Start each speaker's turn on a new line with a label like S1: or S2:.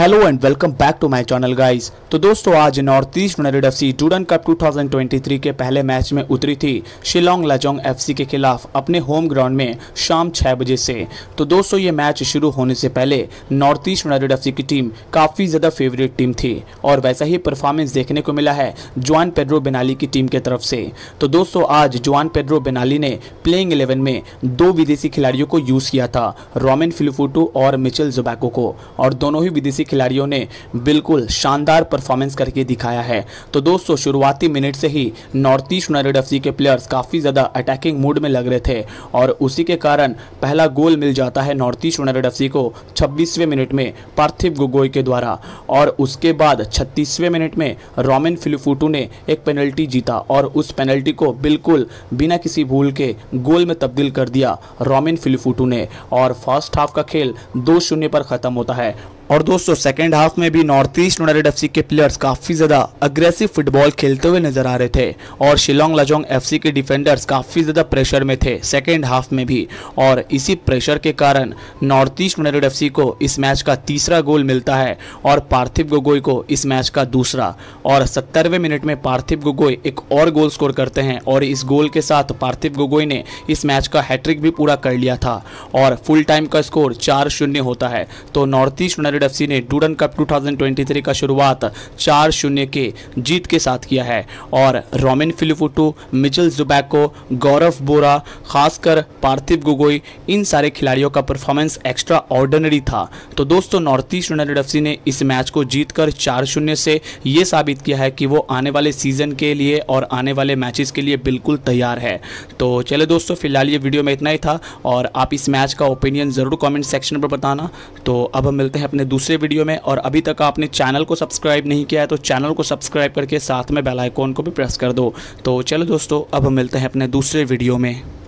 S1: Hello and welcome back to my channel guys. तो दोस्तों आज North East United FC Durand cup 2023 के पहले मैच में उतरी थी शिलोंग लाजोंग एफसी के खिलाफ अपने होम ग्राउंड में शाम 6 बजे से। तो दोस्तों ये मैच शुरू होने से पहले नॉर्थ ईस्ट यूनाइटेड एफसी की टीम काफ़ी ज़्यादा फेवरेट टीम थी और वैसा ही परफॉर्मेंस देखने को मिला है जुआन पेड्रो बेनाली की टीम की तरफ से। तो दोस्तों आज जुआन पेड्रो बेनाली ने प्लेइंग 11 में दो विदेशी खिलाड़ियों को यूज़ किया था, रोमिन फिलिफुटू और मिचेल ज़ुबैको को, और दोनों ही विदेशी खिलाड़ियों ने बिल्कुल शानदार परफॉर्मेंस करके दिखाया है। तो दोस्तों शुरुआती मिनट से ही नॉर्थ ईस्ट यूनाइटेड एफसी के प्लेयर्स काफ़ी ज़्यादा अटैकिंग मूड में लग रहे थे और उसी के कारण पहला गोल मिल जाता है नॉर्थ ईस्ट यूनाइटेड एफसी को 26वें मिनट में पार्थिव गोगोई के द्वारा, और उसके बाद 36वें मिनट में रोमिन फिलिफुटू ने एक पेनल्टी जीता और उस पेनल्टी को बिल्कुल बिना किसी भूल के गोल में तब्दील कर दिया रोमिन फिलिफुटू ने, और फर्स्ट हाफ का खेल 2-0 पर ख़त्म होता है। और दोस्तों सेकेंड हाफ में भी नॉर्थ ईस्ट यूनाइटेड एफसी के प्लेयर्स काफ़ी ज़्यादा अग्रेसिव फुटबॉल खेलते हुए नजर आ रहे थे और शिलोंग लाजोंग एफसी के डिफेंडर्स काफ़ी ज़्यादा प्रेशर में थे सेकेंड हाफ में भी, और इसी प्रेशर के कारण नॉर्थ ईस्ट यूनाइटेड एफसी को इस मैच का तीसरा गोल मिलता है और पार्थिव गोगोई को इस मैच का दूसरा, और 70वें मिनट में पार्थिव गोगोई एक और गोल स्कोर करते हैं और इस गोल के साथ पार्थिव गोगोई ने इस मैच का हैट्रिक भी पूरा कर लिया था और फुल टाइम का स्कोर 4-0 होता है। तो नॉर्थ ईस्ट यूनाइटेड एफसी ने डूरन कप 2023 का शुरुआत 4-0 के जीत के साथ किया है, और रोमिन फिलिफुटू, मिचेल ज़ुबैको, गौरव बोरा, खासकर पार्थिव गोगोई, इन सारे खिलाड़ियों का परफॉर्मेंस एक्स्ट्रा ऑर्डिनरी था। तो दोस्तों नॉर्थ ईस्ट यूनाइटेड एफसी ने इस मैच को जीतकर 4-0 से ये साबित किया है कि वो आने वाले सीजन के लिए और आने वाले मैचेस के लिए बिल्कुल तैयार है। तो चले दोस्तों फिलहाल ये वीडियो में इतना ही था और आप इस मैच का ओपिनियन ज़रूर कमेंट सेक्शन पर बताना। तो अब हम मिलते हैं अपने दूसरे वीडियो में, और अभी तक आपने चैनल को सब्सक्राइब नहीं किया है तो चैनल को सब्सक्राइब करके साथ में बेल आइकॉन को भी प्रेस कर दो। तो चलो दोस्तों अब हम मिलते हैं अपने दूसरे वीडियो में।